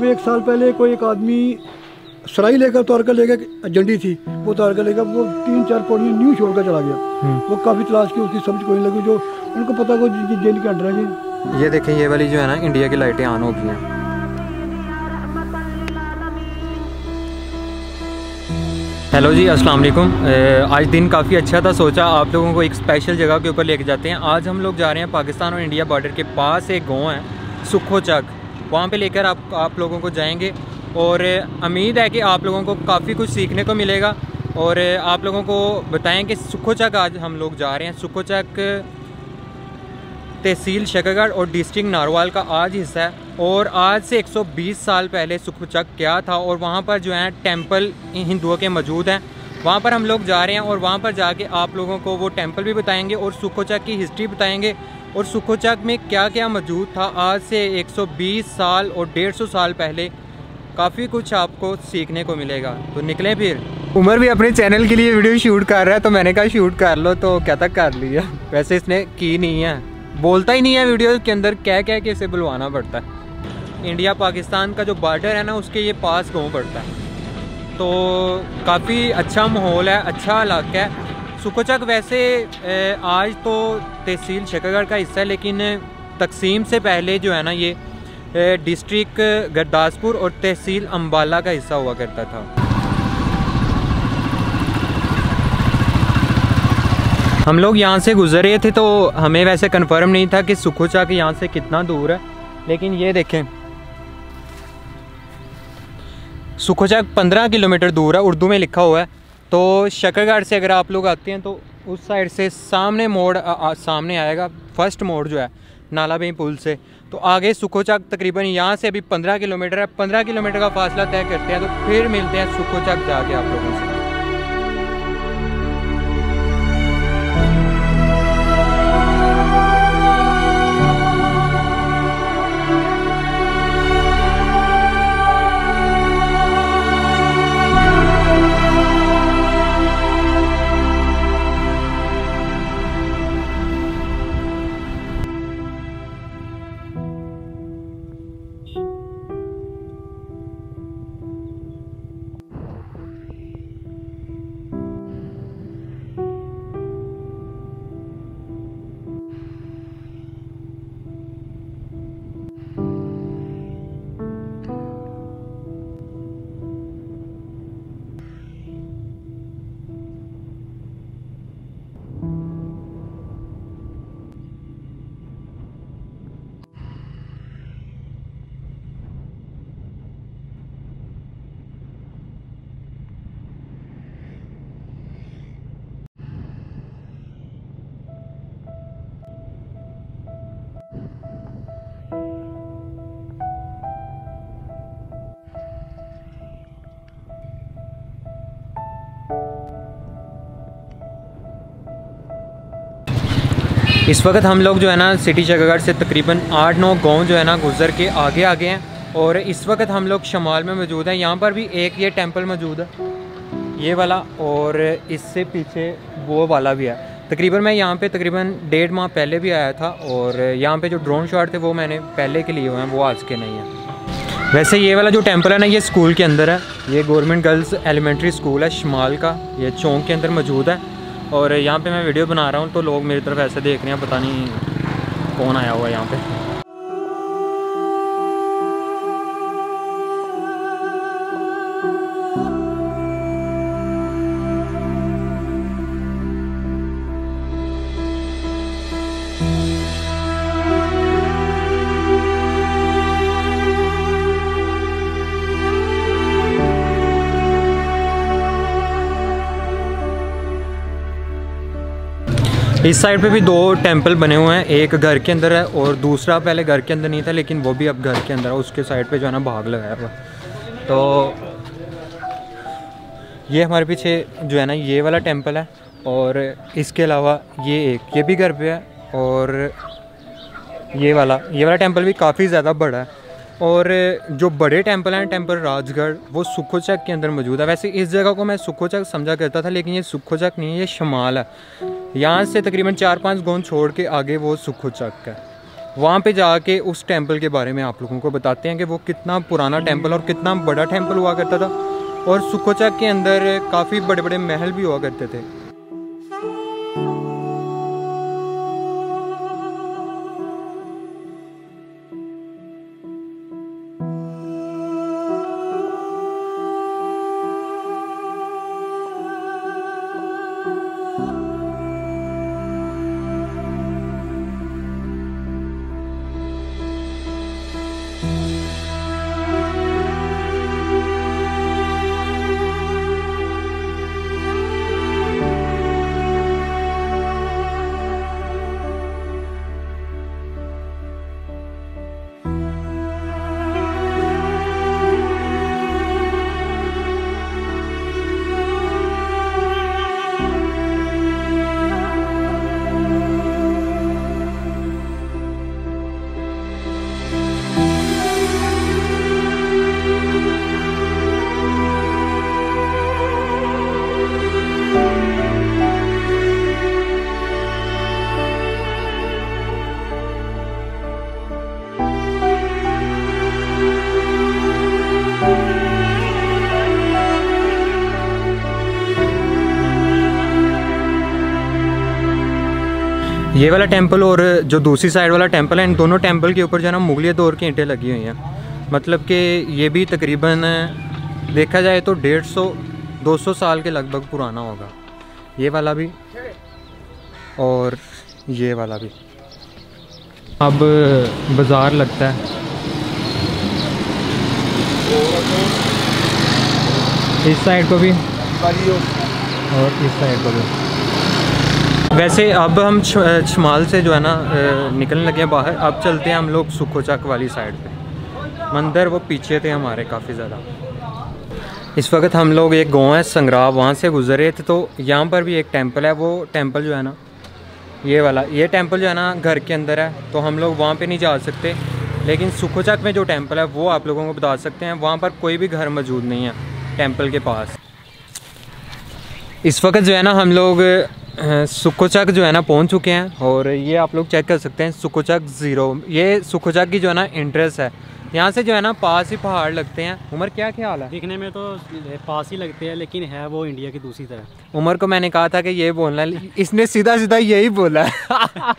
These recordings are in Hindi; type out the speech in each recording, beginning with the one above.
अभी 1 साल पहले कोई एक आदमी सराई लेकर उतार कर लेकर, झंडी थी वो उतार कर लेकर, वो 3-4 पौड़ी न्यू छोड़ कर चला गया। वो काफ़ी तलाश की, उसकी समझ कोई नहीं लगी। जो उनको पता को जेल के अंडर है। ये देखें, ये वाली जो है ना इंडिया की लाइटें ऑन हो गई हैं। हेलो जी, अस्सलाम वालेकुम। आज दिन काफ़ी अच्छा था, सोचा आप लोगों को एक स्पेशल जगह के ऊपर लेके जाते हैं। आज हम लोग जा रहे हैं पाकिस्तान और इंडिया बॉर्डर के पास एक गांव है सुखो चक, वहाँ पे लेकर आप लोगों को जाएंगे और उम्मीद है कि आप लोगों को काफ़ी कुछ सीखने को मिलेगा। और आप लोगों को बताएं कि सुखो चक आज हम लोग जा रहे हैं। सुखो चक तहसील शकरगढ़ और डिस्ट्रिक्ट नारवाल का आज हिस्सा है। और आज से 120 साल पहले सुखो चक क्या था, और वहाँ पर जो है टेंपल हिंदुओं के मौजूद हैं। वहाँ पर हम लोग जा रहे हैं और वहाँ पर जाके आप लोगों को वो टेंपल भी बताएंगे और सुखो चक की हिस्ट्री बताएंगे और सुखो चक में क्या क्या मौजूद था आज से 120 साल और 150 साल पहले। काफ़ी कुछ आपको सीखने को मिलेगा, तो निकलें फिर। उमर भी अपने चैनल के लिए वीडियो शूट कर रहा है, तो मैंने कहा शूट कर लो, तो क्या तक कर लिया। वैसे इसने की नहीं है, बोलता ही नहीं है वीडियो के अंदर, कह के इसे बुलवाना पड़ता है। इंडिया पाकिस्तान का जो बॉर्डर है ना, उसके ये पास गाँव पड़ता है, तो काफ़ी अच्छा माहौल है, अच्छा इलाका है। सुखो चक वैसे आज तो तहसील शकरगढ़ का हिस्सा है, लेकिन तकसीम से पहले जो है ना ये डिस्ट्रिक्ट गुरदासपुर और तहसील अम्बाला का हिस्सा हुआ करता था। हम लोग यहाँ से गुजर रहे थे, तो हमें वैसे कंफर्म नहीं था कि सुखो चक यहाँ से कितना दूर है, लेकिन ये देखें सुखो चक 15 किलोमीटर दूर है, उर्दू में लिखा हुआ है। तो शकरगढ़ से अगर आप लोग आते हैं तो उस साइड से सामने मोड़ सामने आएगा, फर्स्ट मोड़ जो है नाला बेई पुल से, तो आगे सुखो चक तकरीबन यहाँ से अभी 15 किलोमीटर है। 15 किलोमीटर का फासला तय करते हैं, तो फिर मिलते हैं सुखो चक जाके आप लोगों से। इस वक्त हम लोग जो है ना सिटी शकरगढ़ से तकरीबन 8-9 गांव जो है ना गुजर के आगे हैं, और इस वक्त हम लोग शमाल में मौजूद हैं। यहाँ पर भी एक ये टेंपल मौजूद है, ये वाला, और इससे पीछे वो वाला भी है। तकरीबन मैं यहाँ पे तकरीबन 1.5 माह पहले भी आया था, और यहाँ पे जो ड्रोन शॉट थे वो मैंने पहले के लिए हुए हैं, वो आज के नहीं हैं। वैसे ये वाला जो टेंपल है ना, ये स्कूल के अंदर है। ये गवर्नमेंट गर्ल्स एलिमेंट्री स्कूल है शमाल का, ये चौक के अंदर मौजूद है। और यहाँ पे मैं वीडियो बना रहा हूँ, तो लोग मेरी तरफ ऐसे देख रहे हैं, पता नहीं कौन आया हुआ है यहाँ पे। इस साइड पे भी 2 टेंपल बने हुए हैं, एक घर के अंदर है और दूसरा पहले घर के अंदर नहीं था, लेकिन वो भी अब घर के अंदर है। उसके साइड पे जो है ना भाग लगाया हुआ। तो ये हमारे पीछे जो है ना ये वाला टेंपल है, और इसके अलावा ये भी घर पे है, और ये वाला टेंपल भी काफ़ी ज़्यादा बड़ा है। और जो बड़े टेंपल हैं, टेंपल राजगढ़, वो सुखो चक के अंदर मौजूद है। वैसे इस जगह को मैं सुखो चक समझा करता था, लेकिन ये सुखो चक नहीं है, ये शमाल है। यहाँ से तकरीबन 4-5 गांव छोड़ के आगे वो सुखो चक है। वहाँ पे जाके उस टेंपल के बारे में आप लोगों को बताते हैं कि वो कितना पुराना टेंपल और कितना बड़ा टेंपल हुआ करता था, और सुखोचक के अंदर काफ़ी बड़े बड़े महल भी हुआ करते थे। ये वाला टेंपल और जो दूसरी साइड वाला टेंपल है, इन दोनों टेंपल के ऊपर जो है ना मुगलिया दौर की ईंटें लगी हुई हैं। मतलब कि ये भी तकरीबन देखा जाए तो 150-200 साल के लगभग पुराना होगा, ये वाला भी और ये वाला भी। अब बाज़ार लगता है, इस साइड को भी और इस साइड को भी। वैसे अब हम शमाल से जो है ना निकलने लगे हैं बाहर। अब चलते हैं हम लोग सुखोचक वाली साइड पे। मंदिर वो पीछे थे हमारे काफ़ी ज़्यादा। इस वक्त हम लोग एक गांव है संगराव, वहाँ से गुजरे थे, तो यहाँ पर भी एक टेंपल है। वो टेंपल जो है ना ये वाला, ये टेंपल जो है ना घर के अंदर है, तो हम लोग वहाँ पे नहीं जा सकते। लेकिन सुखोचक में जो टेंपल है वो आप लोगों को बता सकते हैं। वहाँ पर कोई भी घर मौजूद नहीं है टेंपल के पास। इस वक्त जो है ना हम लोग सुखोचक जो है ना पहुंच चुके हैं, और ये आप लोग चेक कर सकते हैं सुखोचक 0। ये सुखोचक की जो है ना एंट्रेंस है। यहाँ से जो है ना पास ही पहाड़ लगते हैं। उमर क्या ख्याल है? दिखने में तो पास ही लगते हैं, लेकिन है वो इंडिया की दूसरी तरह। उमर को मैंने कहा था कि ये बोलना है, इसने सीधा सीधा यही बोला है।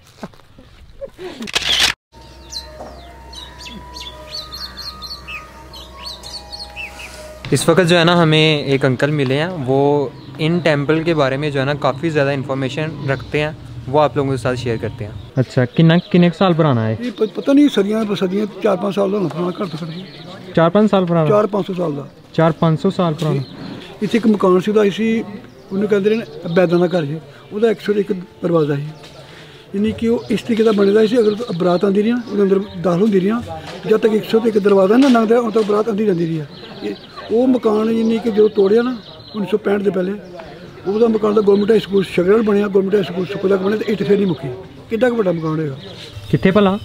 इस वक्त जो है ना हमें एक अंकल मिले हैं, वो इन टेंपल के बारे में जो है ना काफ़ी ज़्यादा इन्फॉर्मेशन रखते हैं, वो आप लोगों के साथ शेयर करते हैं। अच्छा, कितने साल पुराना है? ये पता नहीं, सदियां 4-5 साल का पुराना घर तो 4-5 साल पुराना? 400-500 साल का। 400-500 साल पुराना। इत्थे एक मकान सी इसी उन्हें कहते हैं बैदा का घर है, वह 101 दरवाजा है। यानी कि वो इस तरीके का बने दा सी। अगर बरात आती रही वो अंदर दाखिल होती रही, जब तक 101 दरवाजा ना लंघता उद तक बरात आती जाती रही है। वो मकान यानी कि जो तोड़िया ना 1965 के पहले, वह मकान का गौरमेंट हाई स्कूल शगरल बनया, गौरमेंट हाई स्कूल सुखोचक बने, तो इट फिर नहीं मुक्की। कितना बड़ा मकान है कितने भला?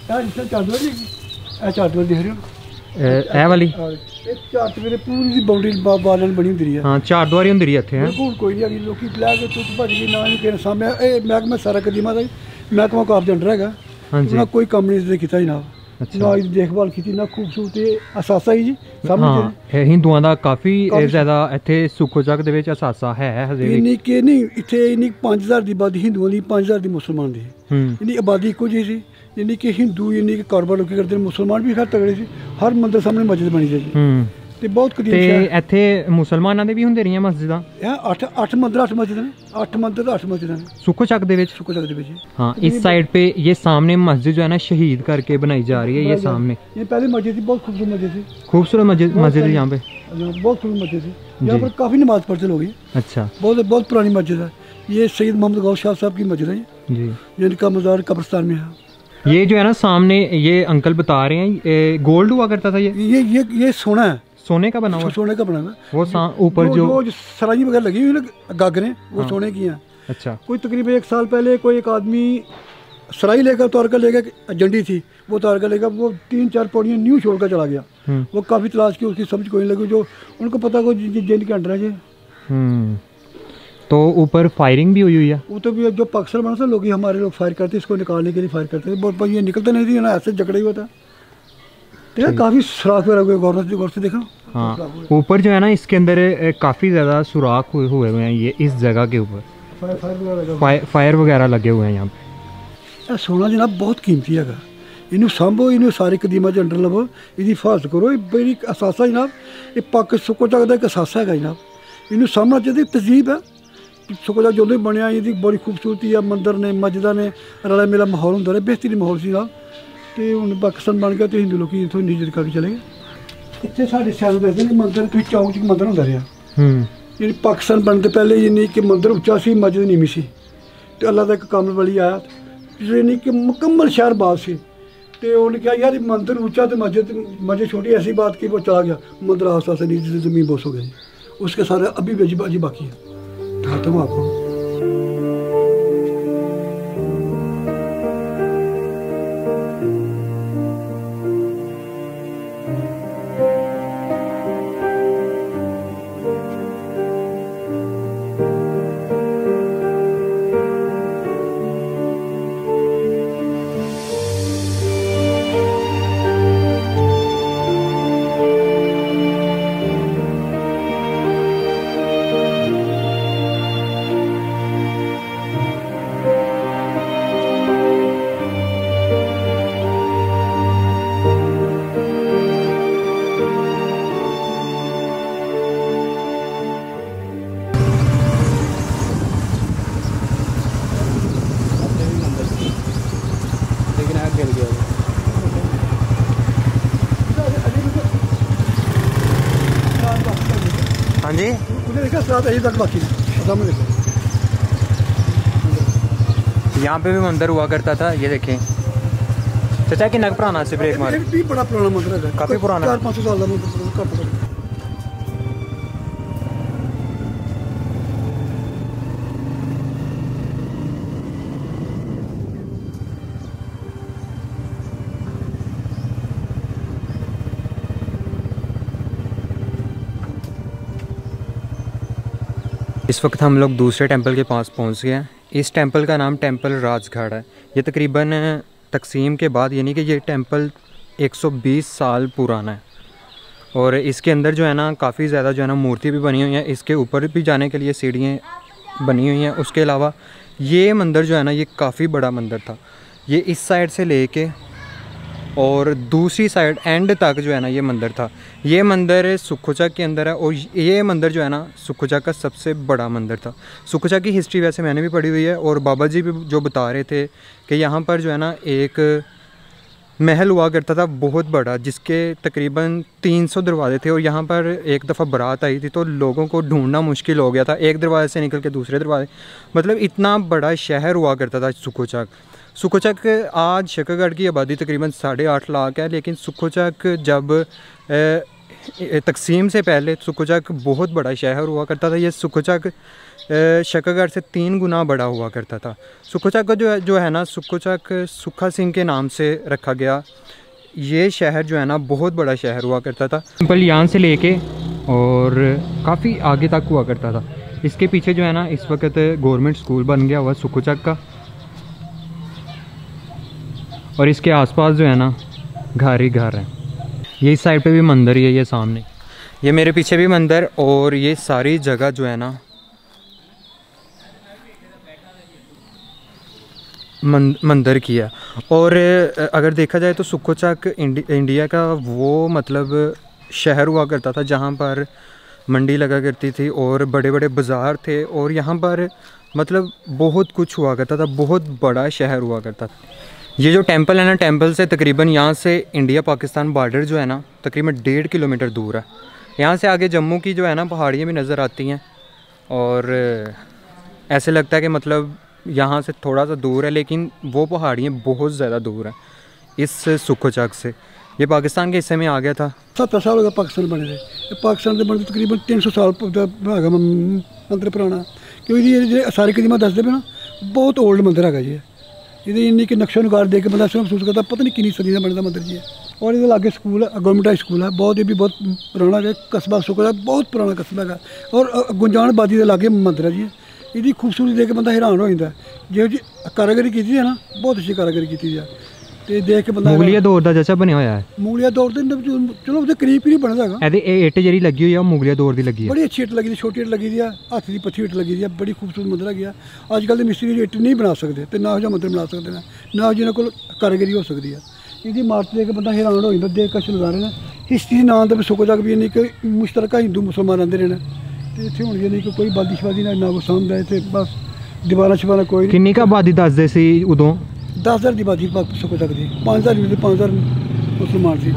चार दिख रही ए वाली चार पूरी बाउंड्री बाल बनी होंगी है। हाँ, 4 द्वारी होंगी इतने। बिल्कुल कोई नहीं, लोग लैके तुत भज गई ना किसी सामने। महकमा सारा कदीमा का महकमा काफ के अंडर है। हाँ जी, ना कोई कम नहीं किया जनाब। अच्छा, ना इसकी देखभाल की ना खूबसूरती असासा ही जी सामने। हाँ, हिंदुओं का काफ़ी ज़्यादा इत्थे सुखोचक दे विच असासा है हजे भी। इन्नी के नहीं इत्थे इन्नी 5000 की आबादी हिंदुओं की, 5000 की मुसलमान की। इन्नी आबादी इक्को जी सी। यानी कि हिंदू यानी कि कारोबार लोग करते हैं, मुसलमान भी खैर तगड़े सी। हर मंदिर सामने मस्जिद बनी जी, ते बहुत कदीम शहर। इत्थे मुसलमानां दे भी हुंदे रहियां मस्जिदां? 8 मंदिर 8 मस्जिद ने, 8 मंदिर 8 मस्जिद ने सुखोचक दे विच। सुखोचक दे विच। हाँ, इस साइड पे ये सामने मस्जिद जो है ना शहीद करके बनाई जा रही है। ये सामने ये पहले मस्जिद थी, बहुत खूबसूरत मस्जिद थी। खूबसूरत मस्जिद यहाँ पे, बहुत खूबसूरत मस्जिद थी। यहाँ पर काफ़ी नमाज पढ़ते लोग। अच्छा, बहुत पुरानी मस्जिद है। ये सैयद मोहम्मद गौस शाह साहब की मस्जिद है जी, जिनका मज़ार कब्रिस्तान में है। ये जो है ना सामने ये अंकल बता रहे हैं गोल्ड हुआ करता था। ये सोना है, सोने का बना हुआ? सोने का बना हुआ। वो ऊपर जो सराई वगैरह लगी हुई ना गागरें, वो सोने की हैं। अच्छा, कोई तकरीबन 1 साल पहले कोई एक आदमी सराई लेकर उतार कर लेकर, जंडी थी वो उतार कर लेकर, वो 3-4 पौड़ियाँ न्यू छोड़ कर चला गया। वो काफ़ी तलाश की, उसकी समझ कोई नहीं लगी। जो उनको पता को जिन के अंडर है जी। तो ऊपर फायरिंग भी हुई है? वो तो भी जो पाकिस्तान बना था लोग, हमारे लोग फायर करते, इसको निकालने के लिए फायर करते थे, बहुत ये निकलता नहीं थी ना, ऐसे जकड़ा ही हुआ था। देखा काफ़ी सुराख वगैरह हुए, गौर से देखा। हाँ, ऊपर जो है ना इसके अंदर काफ़ी ज़्यादा सुराख हुए हैं ये इस जगह के ऊपर, फायर वगैरह लगे हुए हैं यहाँ पे। सोना जनाब बहुत कीमती है, इन्हें सांभो, इन्हें सारी कदीमा के अंडर लवो, इसकी हिफाजत करो। ये बड़ी असासा जनाब, ये पाक सुखोचक का एक असासा है जनाब, इन्हें सामना चाहिए। तहजीब है सुखोचक जो भी बनया, ये बड़ी खूबसूरती है, मंदिर ने मस्जिदा ने रला मेला माहौल होंगे, बेहतरीन माहौल से जनाब। तो हूँ पाकिस्तान बन गया तो हिंदू लोग इतों निजी करके चले गए। इतने साढ़े सैन दसते कि मंदिर तुम चौक च मंदिर होंगे रहा, जी पाकिस्तान बनते पहले ये नहीं कि मंदिर उच्चा सी मस्जिद नीवी सी, तो अल्लाह का एक कामल वली आया, नहीं कि मुकम्मल शहर बात सी, तो उन्हें कहा यार मंदिर ऊंचा तो मस्जिद छोटी, ऐसी बात की वो चला गया, मंदिर आस्ता से नीचे ज़मीन बोस हो गई। उसके सारे अभी भी अजी बाकी है, दिखाता हूँ आपको। हाँ जी, देखा साथ अभी तक बाकी है। यहाँ पे भी मंदिर हुआ करता था, ये देखें चाचा कि नग पुराना से ब्रेक मार भी बड़ा पुराना मंदिर है, काफ़ी पुराना, 400-500 साल का मंदिर। इस वक्त हम लोग दूसरे टेंपल के पास पहुंच गए हैं। इस टेंपल का नाम टेंपल राजगढ़ है। ये तकरीबन तकसीम के बाद, यानी कि ये टेंपल 120 साल पुराना है और इसके अंदर जो है ना काफ़ी ज़्यादा जो है ना मूर्ति भी बनी हुई है। इसके ऊपर भी जाने के लिए सीढ़ियाँ बनी हुई हैं। उसके अलावा ये मंदिर जो है ना ये काफ़ी बड़ा मंदिर था। ये इस साइड से लेके और दूसरी साइड एंड तक जो है ना ये मंदिर था। ये मंदिर सुखोचक के अंदर है और ये मंदिर जो है ना सुखोचक का सबसे बड़ा मंदिर था। सुखोचक की हिस्ट्री वैसे मैंने भी पढ़ी हुई है और बाबा जी भी जो बता रहे थे कि यहाँ पर जो है ना एक महल हुआ करता था बहुत बड़ा, जिसके तकरीबन 300 दरवाजे थे और यहाँ पर एक दफ़ा बारात आई थी तो लोगों को ढूंढना मुश्किल हो गया था, एक दरवाजे से निकल के दूसरे दरवाजे, मतलब इतना बड़ा शहर हुआ करता था सुखोचक। सुखोचक आज शकरगढ़ की आबादी तकरीबन 8.5 लाख है, लेकिन सुखोचक जब तकसीम से पहले सुखोचक बहुत बड़ा शहर हुआ करता था। ये सुखोचक शकरगढ़ से 3 गुना बड़ा हुआ करता था। सुखोचक का जो है ना सुखोचक सुखा सिंह के नाम से रखा गया। ये शहर जो है ना बहुत बड़ा शहर हुआ करता था। टेंपल यहाँ से लेके और काफ़ी आगे तक हुआ करता था। इसके पीछे जो है ना इस वक्त गवर्नमेंट स्कूल बन गया हुआ सुखोचक का और इसके आसपास जो है ना घर ही घर है। ये इस साइड पे भी मंदिर ही है, ये सामने, ये मेरे पीछे भी मंदिर और ये सारी जगह जो है ना मंदिर की है। और अगर देखा जाए तो सुखोचक इंडिया का वो मतलब शहर हुआ करता था जहाँ पर मंडी लगा करती थी और बड़े बड़े बाज़ार थे और यहाँ पर मतलब बहुत कुछ हुआ करता था, बहुत बड़ा शहर हुआ करता था। ये जो टेंपल है ना, टेंपल से तकरीबन यहाँ से इंडिया पाकिस्तान बॉर्डर जो है ना तकरीबन 1.5 किलोमीटर दूर है। यहाँ से आगे जम्मू की जो है ना पहाड़ियाँ भी नज़र आती हैं और ऐसे लगता है कि मतलब यहाँ से थोड़ा सा दूर है, लेकिन वो पहाड़ियाँ बहुत ज़्यादा दूर हैं इस सुखोचक से। ये पाकिस्तान के हिस्से में आ गया था। 70 साल हो गया पाकिस्तान बने थे। पाकिस्तान के बनते तकरीबन 300 साल है मंदिर पुराना, क्योंकि ये सारी कदीमा दसते पे ना बहुत ओल्ड मंदिर है जी। ये इन्नी कि नक्शा नुगार देख के बंदा महसूस करता पता नहीं कितनी सदी का बनता मंदिर जी है। और ये लागे स्कूल है, गवर्नमेंट हाई स्कूल है, बहुत ये भी बहुत पुराना है। कस्बा सुखोचक बहुत पुराना कस्बा है और गुंजान बादी के लागे मंदिर है जी। ਇਹਦੀ ਖੂਬਸੂਰਤੀ ਦੇਖ ਕੇ ਬੰਦਾ ਹੈਰਾਨ ਹੋ ਜਾਂਦਾ ਜਿਹੋ ਜੀ ਕਾਰੀਗਰੀ ਕੀਤੀ ਹੈ ਨਾ, ਬਹੁਤ ਅੱਛੀ ਕਾਰੀਗਰੀ ਕੀਤੀ ਹੈ ਤੇ ਦੇਖ ਕੇ ਬੰਦਾ ਮੁਗਲੀਆ ਦੌਰ ਦਾ ਜੱਚਾ ਬਣਿਆ ਹੋਇਆ ਹੈ। ਮੁਗਲੀਆ ਦੌਰ ਦੇ ਚਲੋ ਉਹਦੇ ਕਰੀਬ ਹੀ ਬਣਦਾ ਹੈਗਾ। ਇਹਦੇ ਇਹ ਇੱਟ ਜਿਹੜੀ ਲੱਗੀ ਹੋਈ ਆ ਉਹ ਮੁਗਲੀਆ ਦੌਰ ਦੀ ਲੱਗੀ ਹੈ। ਬੜੀ ਅੱਛੀ ਇੱਟ ਲੱਗੀ ਦੀ, ਛੋਟੀ ਇੱਟ ਲੱਗੀ ਦੀ ਆ, ਹੱਥ ਦੀ ਪੱਥੀ ਇੱਟ ਲੱਗੀ ਦੀ ਆ, ਬੜੀ ਖੂਬਸੂਰਤ ਮੰਦਰ ਹੈਗੀ ਆ। ਅੱਜ ਕੱਲ੍ਹ ਦੇ ਮਿਸਤਰੀ ਇੱਟ ਨਹੀਂ ਬਣਾ ਸਕਦੇ ਤੇ ਨਾ ਉਹ ਜਿਹਾ ਮੰਦਰ ਬਣਾ ਸਕਦੇ ਨੇ, ਨਾ ਜਿਹਨਾਂ ਕੋਲ ਕਾਰੀਗਰੀ ਹੋ ਸਕਦੀ ਆ। ਇਹਦੀ ਇਮਾਰਤ ਦੇਖ ਕੇ ਬੰਦਾ ਹੈਰਾਨ ਹੋ ਜਾਂਦਾ, ਦੇਖ ਕੇ ਨਜ਼ਾਰੇ ਨੇ। ਹਿਸਟਰੀ ਨਾਂ ਦੇ ਸੁੱਕ ਜਗ ਵੀ ਨਹੀਂ ਕਿ ਮੁਸ਼ਤਰਕਾ ਹਿੰਦੂ ਮੁਸਲਮਾਨ ਰਹਿੰਦੇ ਰਹੇ ਨੇ ਤੇ ਇੱਥੇ ਹੁਣ ਨਹੀਂ ਕਿ ਕੋਈ ਬਾਦੀ ਸ਼ਵਾਦੀ ਨਾ ਕੋਈ ਸਮਝਦਾ ਇੱਥੇ, ਬਸ ਦੀਵਾਰਾਂ ਸ਼ਵਾਰਾਂ ਕੋਈ ਨਹੀਂ। ਕਿੰਨੀ ਕੁ ਆਬਾਦੀ ਦੱਸਦੇ ਸੀ ਉਦੋਂ? 10,000 ਦੀ ਆਬਾਦੀ ਸੁੱਕ ਸਕਦੀ, 5,000 ਵੀ 5,000 ਮੁਸਲਮਾਨ ਸੀ।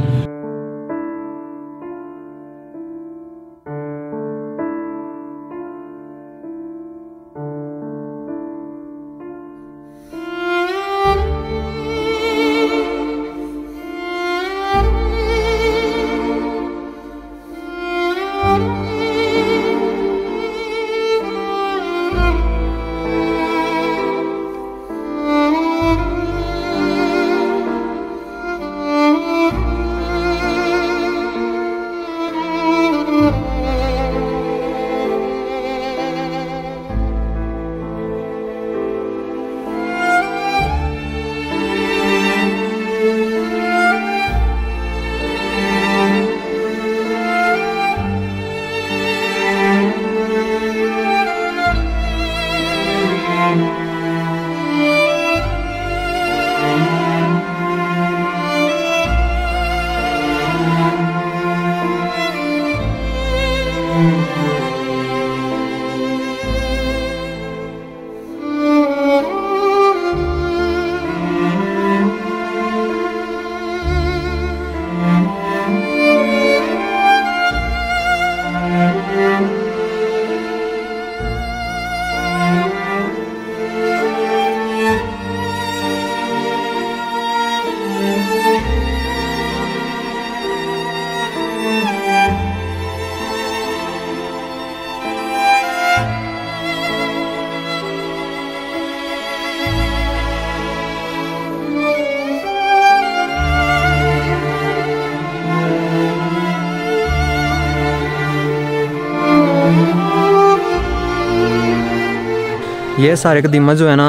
ये सारे कदीमा जो है ना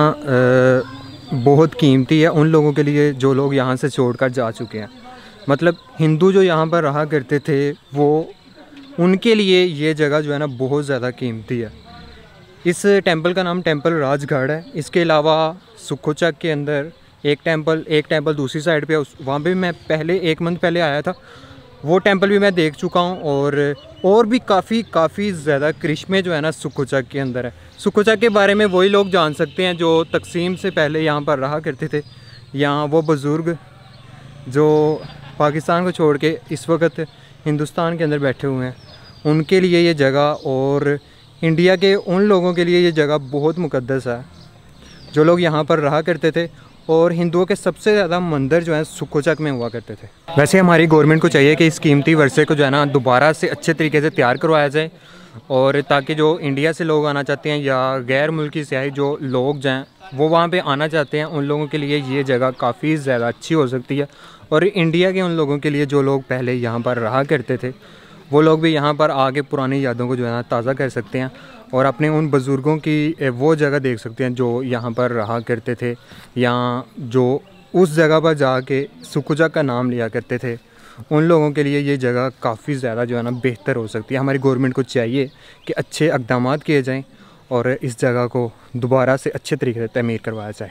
बहुत कीमती है उन लोगों के लिए जो लोग यहाँ से छोड़कर जा चुके हैं। मतलब हिंदू जो यहाँ पर रहा करते थे वो उनके लिए ये जगह जो है ना बहुत ज़्यादा कीमती है। इस टेंपल का नाम टेंपल राजगढ़ है। इसके अलावा सुखोचक के अंदर एक टेंपल दूसरी साइड पे वहाँ पे मैं पहले 1 मंथ पहले आया था, वो टेंपल भी मैं देख चुका हूँ। और भी काफ़ी ज़्यादा करिश्मे जो है ना सुखोचक के अंदर है। सुखोचक के बारे में वही लोग जान सकते हैं जो तकसीम से पहले यहाँ पर रहा करते थे। यहाँ वो बुज़ुर्ग जो पाकिस्तान को छोड़ के इस वक्त हिंदुस्तान के अंदर बैठे हुए हैं, उनके लिए ये जगह और इंडिया के उन लोगों के लिए ये जगह बहुत मुक़द्दस है जो लोग यहाँ पर रहा करते थे। और हिंदुओं के सबसे ज़्यादा मंदिर जो है सुखोचक में हुआ करते थे। वैसे हमारी गवर्नमेंट को चाहिए कि इस कीमती वर्षे को जो है ना दोबारा से अच्छे तरीके से तैयार करवाया जाए, और ताकि जो इंडिया से लोग आना चाहते हैं या गैर मुल्की सियाही जो लोग जाएँ वो वहाँ पे आना चाहते हैं, उन लोगों के लिए ये जगह काफ़ी ज़्यादा अच्छी हो सकती है। और इंडिया के उन लोगों के लिए जो लोग पहले यहाँ पर रहा करते थे वो लोग भी यहाँ पर आके पुरानी यादों को जो है ना ताज़ा कर सकते हैं और अपने उन बुज़ुर्गों की वो जगह देख सकते हैं जो यहाँ पर रहा करते थे, या जो उस जगह पर जाके सुखोचक का नाम लिया करते थे। उन लोगों के लिए ये जगह काफ़ी ज़्यादा जो है ना बेहतर हो सकती है। हमारी गवर्नमेंट को चाहिए कि अच्छे इक़दाम किए जाएँ और इस जगह को दोबारा से अच्छे तरीके से तमीर करवाया जाए।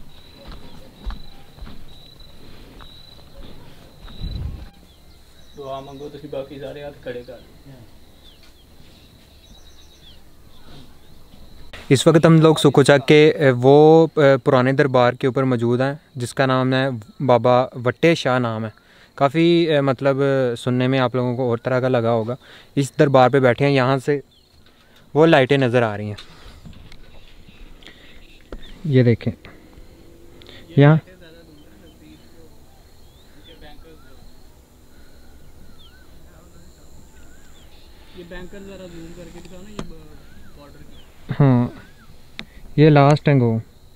दुआ मंगो तो बाकी सारे हाथ खड़े कर। इस वक्त हम लोग सुखोचक के वो पुराने दरबार के ऊपर मौजूद हैं जिसका नाम है बाबा वट्टे शाह नाम है। काफ़ी मतलब सुनने में आप लोगों को और तरह का लगा होगा। इस दरबार पे बैठे हैं, यहाँ से वो लाइटें नज़र आ रही हैं, ये देखें यहाँ। ये बैंकर ज़रा जूम करके दिखाओ ना, ये बॉर्डर की। हाँ ये लास्ट है गो।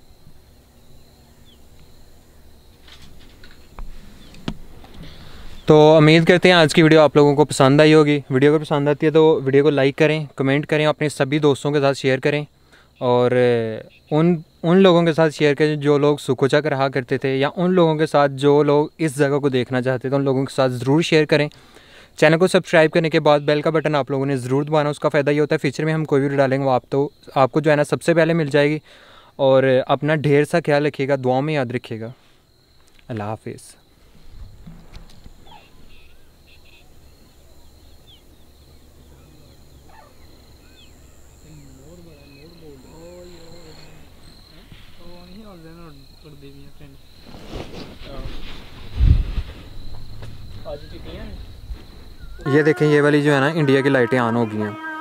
तो उम्मीद करते हैं आज की वीडियो आप लोगों को पसंद आई होगी। वीडियो को पसंद आती है तो वीडियो को लाइक करें, कमेंट करें, अपने सभी दोस्तों के साथ शेयर करें और उन लोगों के साथ शेयर करें जो लोग सुखोचक रहा करते थे, या उन लोगों के साथ जो लोग इस जगह को देखना चाहते थे, उन लोगों के साथ ज़रूर शेयर करें। चैनल को सब्सक्राइब करने के बाद बेल का बटन आप लोगों ने ज़रूर दबाना। उसका फ़ायदा ये होता है फ्यूचर में हम कोई वीडियो डालेंगे वो आपको जो है ना सबसे पहले मिल जाएगी। और अपना ढेर सा ख्याल रखिएगा, दुआ में याद रखिएगा। अल्लाह हाफिज़। ये देखें, ये वाली जो है ना इंडिया की लाइटें ऑन हो गई हैं।